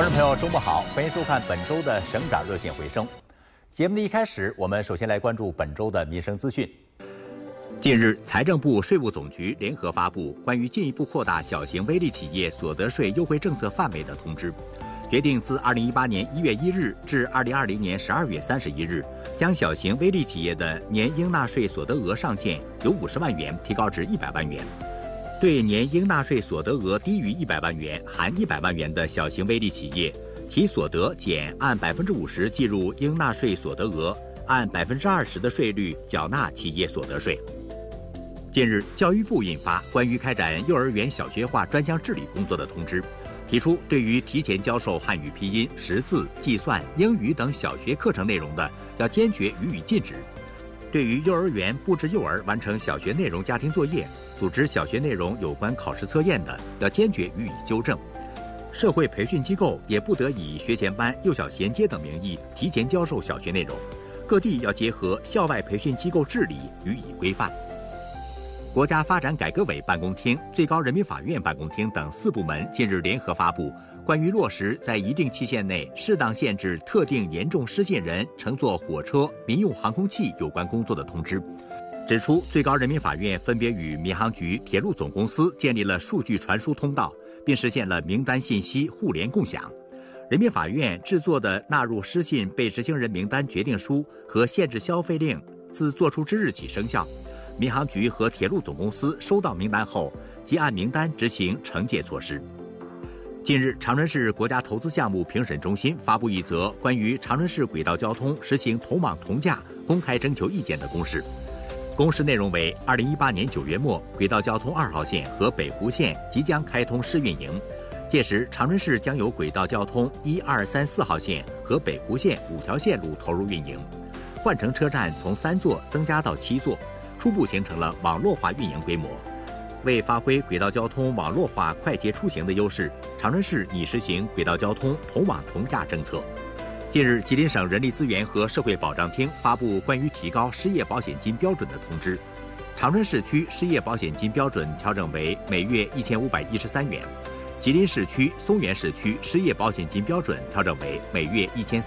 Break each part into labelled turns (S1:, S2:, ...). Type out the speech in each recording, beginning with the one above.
S1: 观众朋友，周末好，欢迎收看本周的省长热线回声。节目的一开始，我们首先来关注本周的民生资讯。近日，财政部、税务总局联合发布关于进一步扩大小型微利企业所得税优惠政策范围的通知，决定自2018年1月1日至2020年12月31日，将小型微利企业的年应纳税所得额上限由50万元提高至100万元。对年应纳税所得额低于100万元含100万元的小型微利企业，其所得减按50%计入应纳税所得额，按20%的税率缴纳企业所得税。近日，教育部印发关于开展幼儿园小学化专项治理工作的通知，提出对于提前教授汉语拼音、识字、计算、英语等小学课程内容的，要坚决予以禁止。对于幼儿园布置幼儿完成小学内容家庭作业、组织小学内容有关考试测验的，要坚决予以纠正。社会培训机构也不得以学前班、幼小衔接等名义提前教授小学内容，各地要结合校外培训机构治理予以规范。国家发展改革委办公厅、最高人民法院办公厅等4部门近日联合发布关于落实在一定期限内适当限制特定严重失信人乘坐火车、民用航空器有关工作的通知，指出最高人民法院分别与民航局、铁路总公司建立了数据传输通道，并实现了名单信息互联共享。人民法院制作的纳入失信被执行人名单决定书和限制消费令自作出之日起生效。民航局和铁路总公司收到名单后，即按名单执行惩戒措施。近日，长春市国家投资项目评审中心发布一则关于长春市轨道交通实行同网同价公开征求意见的公示。公示内容为：2018年9月末，轨道交通2号线和北湖线即将开通试运营，届时长春市将有轨道交通1、2、3、4号线和北湖线5条线路投入运营，换乘车站从3座增加到7座。初步形成了网络化运营规模。为发挥轨道交通网络化快捷出行的优势，长春市拟实行轨道交通同网同价政策。近日，吉林省人力资源和社会保障厅发布关于提高失业保险金标准的通知，长春市区失业保险金标准调整为每月1513元，吉林市区、松原市区失业保险金标准调整为每月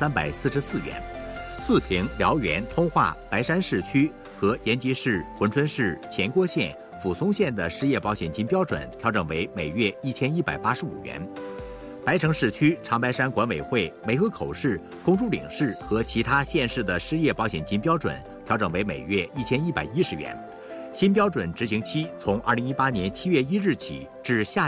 S1: 1344元，四平、辽源、通化、白山市区和延吉市、珲春市、乾郭县、抚松县的失业保险金标准调整为每月1185元。白城市区、长白山管委会、梅河口市、公主岭市和其他县市的失业保险金标准调整为每月1110元。新标准执行期从2018年7月1日起至下。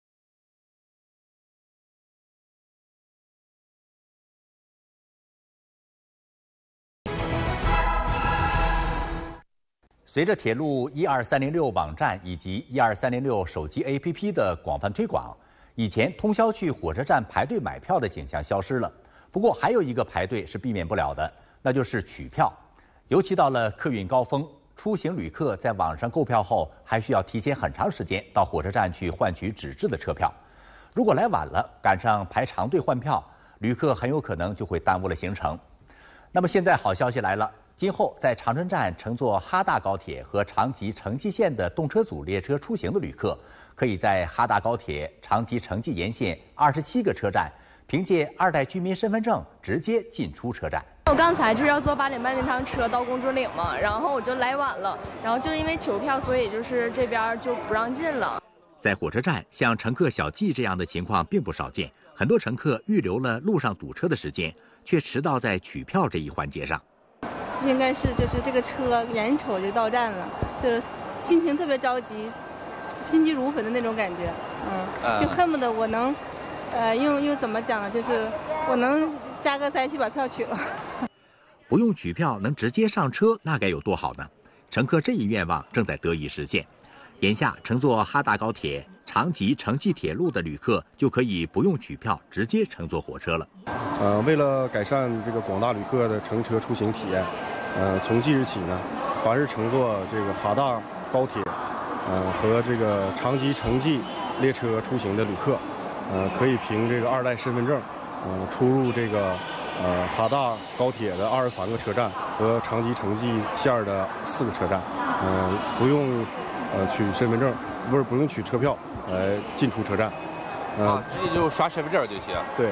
S1: 随着铁路12306网站以及12306手机 APP 的广泛推广，以前通宵去火车站排队买票的景象消失了。不过还有一个排队是避免不了的，那就是取票。尤其到了客运高峰，出行旅客在网上购票后，还需要提前很长时间到火车站去换取纸质的车票。如果来晚了，赶上排长队换票，旅客很有可能就会耽误了行程。那么现在好消息来了。今后在长春站乘坐哈大高铁和长吉城际线的动车组列车出行的旅客，可以在哈大高铁、长吉城际沿线27个车站，凭借2代居民身份证直接进出车站。
S2: 我刚才就是要坐8点半那趟车到公主岭嘛，然后我就来晚了，然后就是因为求票，所以就是这边就不让进了。
S1: 在火车站，像乘客小季这样的情况并不少见，很多乘客预留了路上堵车的时间，却迟到在取票这一环节上。
S3: 应该是就是这个车眼瞅就到站了，就是心情特别着急，心急如焚的那种感觉，就恨不得我能，用怎么讲呢？就是我能加个塞去把票取了。
S1: 不用取票能直接上车，那该有多好呢？乘客这一愿望正在得以实现。眼下乘坐哈大高铁、长吉城际铁路的旅客就可以不用取票，直接乘坐火车了。
S4: 为了改善这个广大旅客的乘车出行体验，从即日起呢，凡是乘坐这个哈大高铁，和这个长吉城际列车出行的旅客，可以凭这个2代身份证，出入这个哈大高铁的23个车站和长吉城际线的4个车站，不用取身份证，不用取车票来进出车站。
S5: 直接就刷身份证就行。
S4: 对。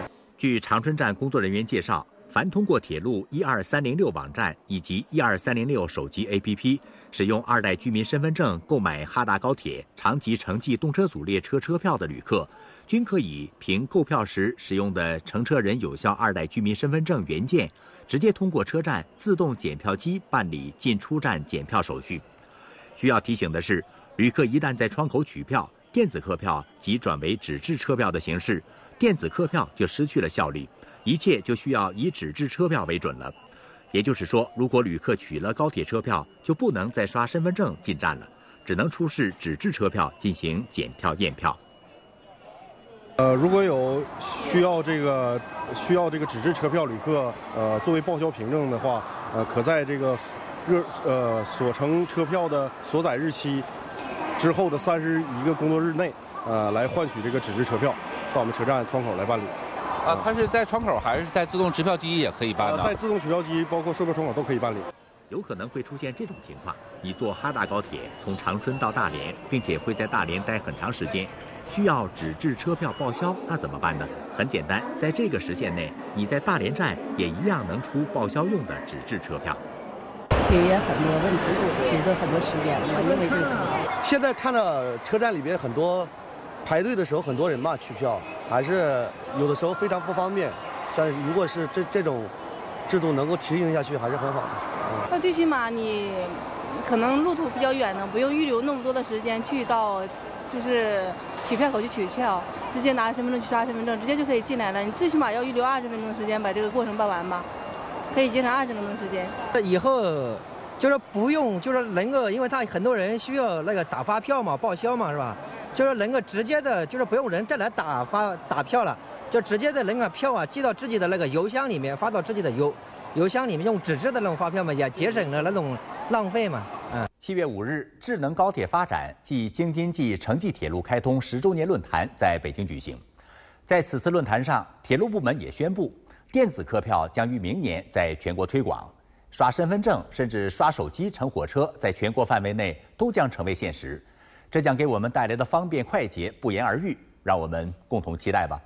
S1: 据长春站工作人员介绍，凡通过铁路12306网站以及12306手机 APP 使用2代居民身份证购买哈大高铁长吉城际动车组列车车票的旅客，均可以凭购票时使用的乘车人有效2代居民身份证原件，直接通过车站自动检票机办理进出站检票手续。需要提醒的是，旅客一旦在窗口取票，电子客票即转为纸质车票的形式，电子客票就失去了效力，一切就需要以纸质车票为准了。也就是说，如果旅客取了高铁车票，就不能再刷身份证进站了，只能出示纸质车票进行检票验票。
S4: 如果有需要这个纸质车票旅客作为报销凭证的话，可在这个所乘车票的所载日期之后的31个工作日内，来换取这个纸质车票，到我们车站窗口来办理。
S5: 它是在窗口还是在自动值票机也可以办呢？
S4: 在自动取票机，包括售票窗口都可以办理。
S1: 有可能会出现这种情况：你坐哈大高铁从长春到大连，并且会在大连待很长时间，需要纸质车票报销，那怎么办呢？很简单，在这个时限内，你在大连站也一样能出报销用的纸质车票。
S6: 节约很多问题，节约很多时间，我认为这个挺好。
S7: 现在看到车站里边很多排队的时候，很多人嘛取票，还是有的时候非常不方便。像如果是这种制度能够提行下去，还是很好的。
S3: 那最起码你可能路途比较远的，不用预留那么多的时间去到就是取票口去取票，直接拿着身份证去刷身份证，直接就可以进来了。你最起码要预留20分钟的时间把这个过程办完吧，可以节省20分钟的时间。
S8: 以后就是不用，就是能够，因为他很多人需要那个打发票嘛、报销嘛，是吧？就是能够直接的，就是不用人再来打票了，就直接的能把票啊寄到自己的那个邮箱里面，发到自己的邮箱里面，用纸质的那种发票嘛，也节省了那种浪费嘛。
S1: 7月5日，智能高铁发展暨京津冀城际铁路开通10周年论坛在北京举行。在此次论坛上，铁路部门也宣布，电子客票将于明年在全国推广，刷身份证甚至刷手机乘火车，在全国范围内都将成为现实。这将给我们带来的方便快捷不言而喻，让我们共同期待吧。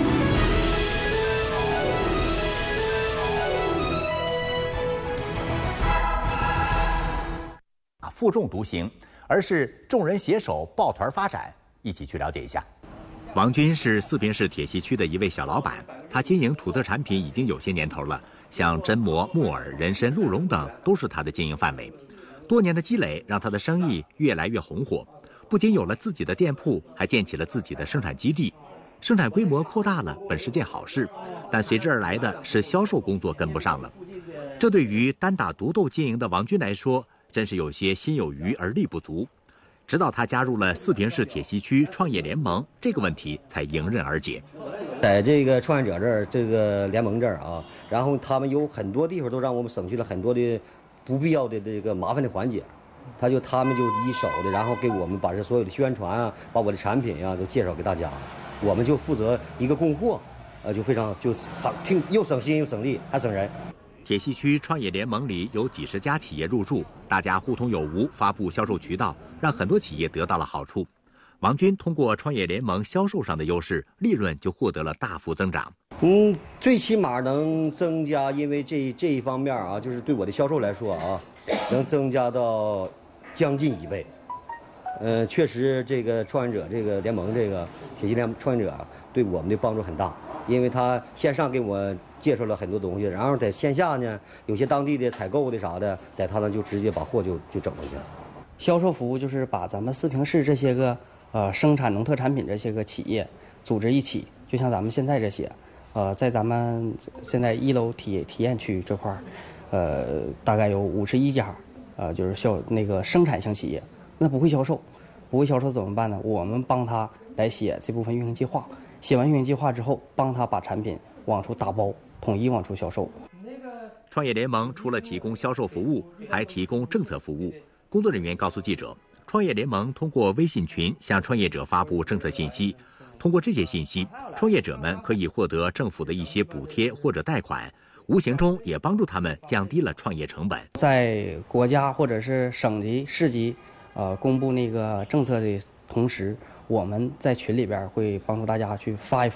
S1: 负重独行，而是众人携手抱团发展。一起去了解一下。王军是四平市铁西区的一位小老板，他经营土特产品已经有些年头了，像榛蘑、木耳、人参、鹿茸等都是他的经营范围。多年的积累让他的生意越来越红火，不仅有了自己的店铺，还建起了自己的生产基地。生产规模扩大了本是件好事，但随之而来的是销售工作跟不上了。这对于单打独斗经营的王军来说，真是有些心有余而力不足。直到他加入了四平市铁西区创业联盟，这个问题才迎刃而解。
S7: 在这个创业者这儿，这个联盟这儿啊，然后他们有很多地方都让我们省去了很多的不必要的这个麻烦的环节。他们就一手的，然后给我们把这所有的宣传啊，把我的产品啊都介绍给大家。我们就负责一个供货，就非常又省心又省力还省人。
S1: 铁西区创业联盟里有几十家企业入驻，大家互通有无，发布销售渠道，让很多企业得到了好处。王军通过创业联盟销售上的优势，利润就获得了大幅增长。
S7: 最起码能增加，因为这一方面啊，就是对我的销售来说啊，能增加到将近1倍。确实，这个创业者这个联盟，这个铁西联创业者对我们的帮助很大，因为他线上给我介绍了很多东西，然后在线下呢，有些当地的采购的啥的，在他那就直接把货就整回去了。
S6: 销售服务就是把咱们四平市这些个生产农特产品这些个企业组织一起，就像咱们现在这些，在咱们现在1楼体验区这块大概有51家，就是生产型企业。那不会销售怎么办呢？我们帮他来写这部分运营计划，写完运营计划之后，帮他把产品往出打包，统一往出销售。
S1: 创业联盟除了提供销售服务，还提供政策服务。工作人员告诉记者，创业联盟通过微信群向创业者发布政策信息，通过这些信息，创业者们可以获得政府的一些补贴或者贷款，无形中也帮助他们降低了创业成本。
S6: 在国家或者是省级、市级公布那个政策的同时，我们在群里边会帮助大家去发一发，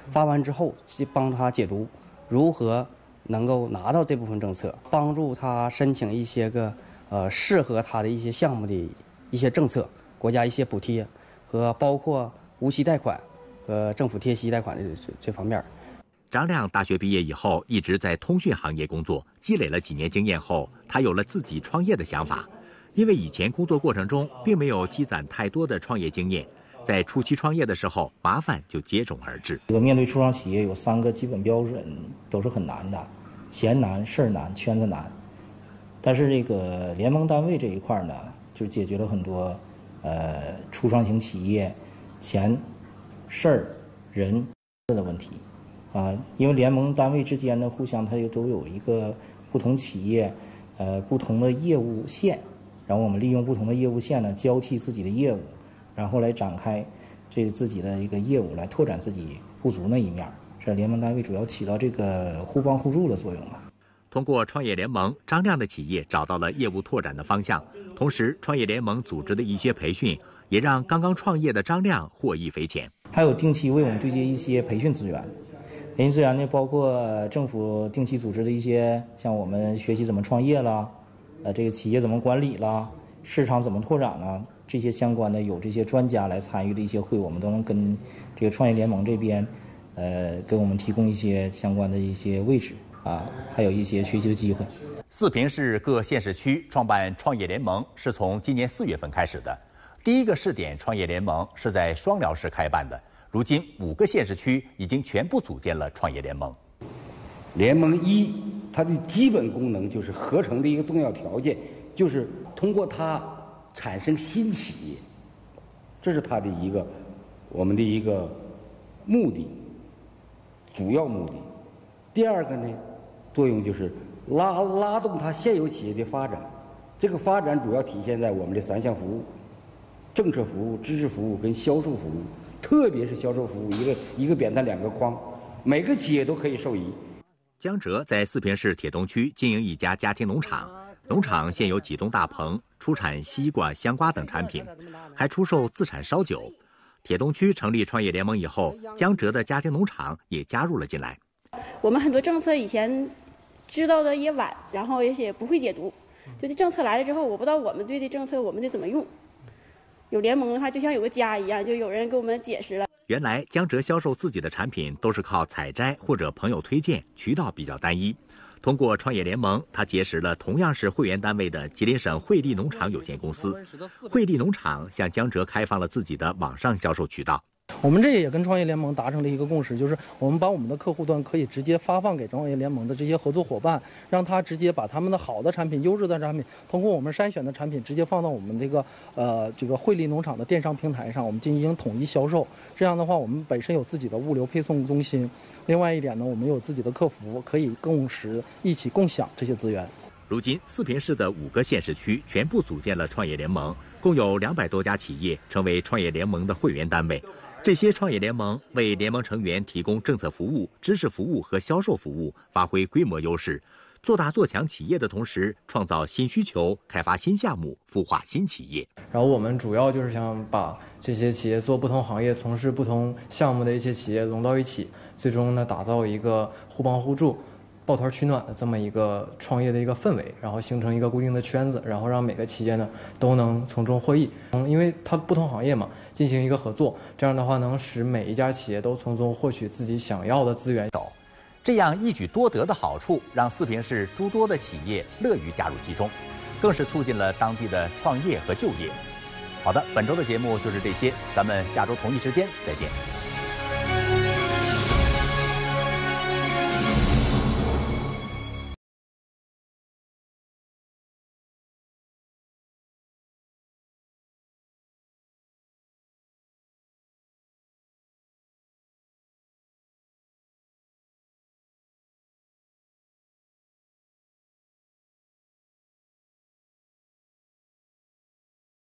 S6: 发完之后帮他解读如何能够拿到这部分政策，帮助他申请一些个适合他的一些项目的一些政策，国家一些补贴和包括无息贷款和政府贴息贷款的这方面。
S1: 张亮大学毕业以后一直在通讯行业工作，积累了几年经验后，他有了自己创业的想法。因为以前工作过程中并没有积攒太多的创业经验，在初期创业的时候，麻烦就接踵而至。
S9: 面对初创企业有3个基本标准都是很难的，钱难、事儿难、圈子难。但是这个联盟单位这一块呢，就解决了很多初创型企业钱、事儿、人的问题啊。因为联盟单位之间呢，互相它都有一个不同企业不同的业务线。然后我们利用不同的业务线呢，交替自己的业务，然后来展开自己的一个业务，来拓展自己不足那一面。这联盟单位主要起到这个互帮互助的作用嘛。
S1: 通过创业联盟，张亮的企业找到了业务拓展的方向，同时创业联盟组织的一些培训，也让刚刚创业的张亮获益匪浅。
S9: 还有定期为我们对接一些培训资源，培训资源呢包括政府定期组织的一些，像我们学习怎么创业啦。这个企业怎么管理啦，市场怎么拓展啦，这些相关的有这些专家来参与的一些会，我们都能跟这个创业联盟这边，给我们提供一些相关的一些位置啊，还有一些学习的机会。
S1: 四平市各县市区创办创业联盟是从今年4月份开始的，第一个试点创业联盟是在双辽市开办的，如今5个县市区已经全部组建了创业联盟。
S10: 联盟1。它的基本功能就是合成的一个重要条件，就是通过它产生新企业，这是它的我们的一个目的，主要目的。第二个呢，作用就是拉动它现有企业的发展。这个发展主要体现在我们的3项服务：政策服务、知识服务跟销售服务。特别是销售服务，一个扁担2个筐，每个企业都可以受益。
S1: 江浙在四平市铁东区经营一家家庭农场，农场现有几栋大棚，出产西瓜、香瓜等产品，还出售自产烧酒。铁东区成立创业联盟以后，江浙的家庭农场也加入了进来。
S11: 我们很多政策以前知道的也晚，然后也不会解读，就这政策来了之后，我不知道我们对这政策我们得怎么用。有联盟的话，就像有个家一样，就有人给我们解释了。
S1: 原来江浙销售自己的产品都是靠采摘或者朋友推荐，渠道比较单一。通过创业联盟，他结识了同样是会员单位的吉林省惠利农场有限公司。惠利农场向江浙开放了自己的网上销售渠道。
S12: 我们这也跟创业联盟达成了一个共识，就是我们把我们的客户端可以直接发放给创业联盟的这些合作伙伴，让他直接把他们的好的产品、优质的产品，通过我们筛选的产品，直接放到我们这个惠利农场的电商平台上，我们进行统一销售。这样的话，我们本身有自己的物流配送中心，另外一点呢，我们有自己的客服，可以一起共享这些资源。
S1: 如今，四平市的5个县市区全部组建了创业联盟，共有200多家企业成为创业联盟的会员单位。这些创业联盟为联盟成员提供政策服务、知识服务和销售服务，发挥规模优势，做大做强企业的同时，创造新需求，开发新项目，孵化新企业。
S13: 然后我们主要就是想把这些企业做不同行业、从事不同项目的一些企业融到一起，最终呢打造一个互帮互助、抱团取暖的这么一个创业的一个氛围，然后形成一个固定的圈子，然后让每个企业呢都能从中获益。因为它不同行业嘛，进行一个合作，这样的话能使每一家企业都从中获取自己想要的资源。
S1: 这样一举多得的好处，让四平市诸多的企业乐于加入其中，更是促进了当地的创业和就业。好的，本周的节目就是这些，咱们下周同一时间再见。